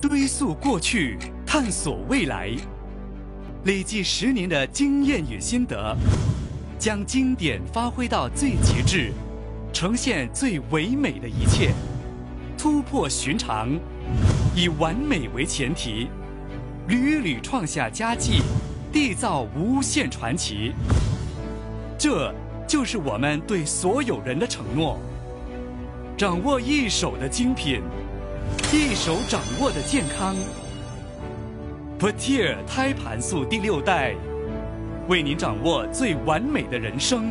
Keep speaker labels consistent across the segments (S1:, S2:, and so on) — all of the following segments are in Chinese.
S1: 追溯过去，探索未来，累计10年的经验与心得，将经典发挥到最极致，呈现最唯美的一切，突破寻常，以完美为前提，屡屡创下佳绩，缔造无限传奇。这就是我们对所有人的承诺。掌握一手的精品，一手掌握的健康。Protea 胎盘素第6代，为您掌握最完美的人生。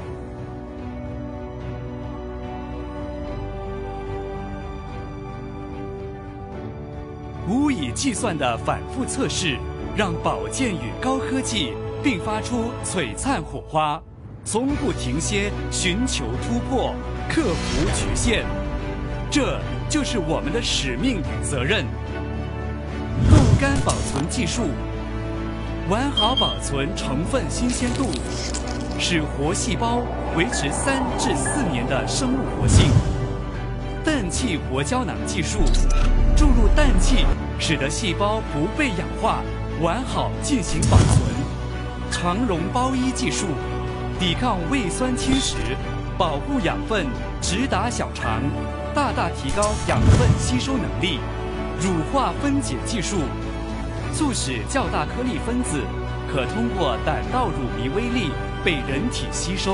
S1: 无以计算的反复测试，让保健与高科技并发出璀璨火花，从不停歇，寻求突破，克服局限。这就是我们的使命与责任。冻干保存技术，完好保存成分新鲜度，使活细胞维持3至4年的生物活性。氮气活胶囊技术，注入氮气，使得细胞不被氧化，完好进行保存。肠溶包衣技术，抵抗胃酸侵蚀，保护养分直达小肠，大大提高养分吸收能力。乳化分解技术，促使较大颗粒分子可通过胆道乳糜微粒被人体吸收。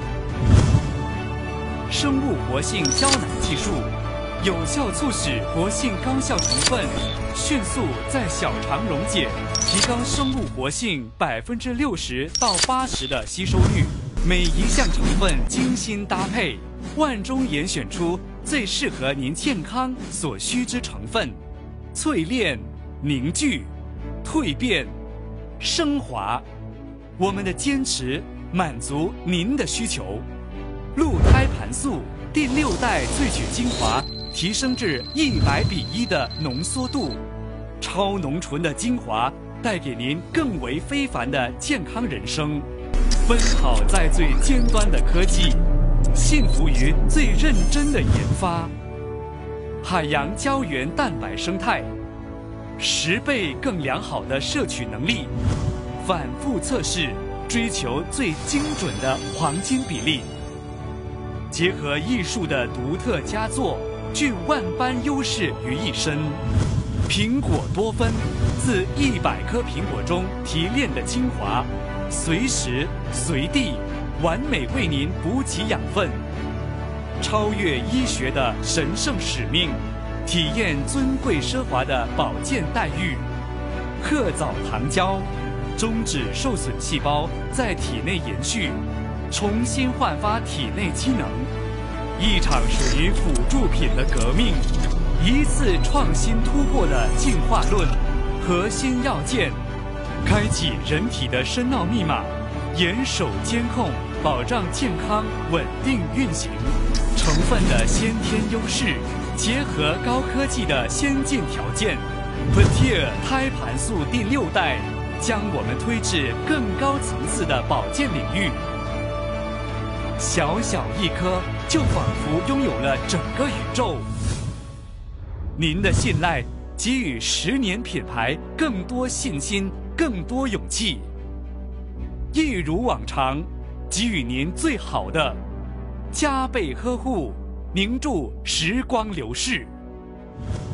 S1: 生物活性胶囊技术，有效促使活性高效成分迅速在小肠溶解，提高生物活性60%到80%的吸收率。每一项成分精心搭配，万中严选出最适合您健康所需之成分，淬炼、凝聚、蜕变、升华。我们的坚持满足您的需求。鹿胎盘素第6代萃取精华，提升至100:1的浓缩度，超浓醇的精华带给您更为非凡的健康人生。奔跑在最尖端的科技，幸福于最认真的研发。海洋胶原蛋白生态，10倍更良好的摄取能力，反复测试，追求最精准的黄金比例。结合艺术的独特佳作，聚万般优势于一身。苹果多酚，自100颗苹果中提炼的精华，随时随地完美为您补给养分。超越医学的神圣使命，体验尊贵奢华的保健待遇。褐藻糖胶，终止受损细胞在体内延续，重新焕发体内机能。一场属于辅助品的革命，一次创新突破的进化论。核心要件，开启人体的深奥密码，严守监控，保障健康稳定运行。成分的先天优势，结合高科技的先进条件。Protea 胎盘素第6代，将我们推至更高层次的保健领域。小小一颗，就仿佛拥有了整个宇宙。您的信赖，给予10年品牌更多信心，更多勇气。一如往常，给予您最好的，加倍呵护，凝住时光流逝。